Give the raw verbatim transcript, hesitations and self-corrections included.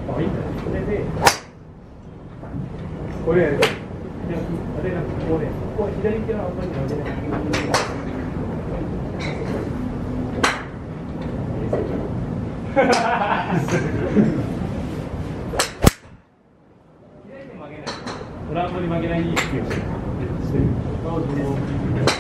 あ、いいんだね。それで、これやる。じゃあ、れなんかここで、ここ左手はあんまり曲げない。左手曲げない。トランボに曲げない意識をしてる。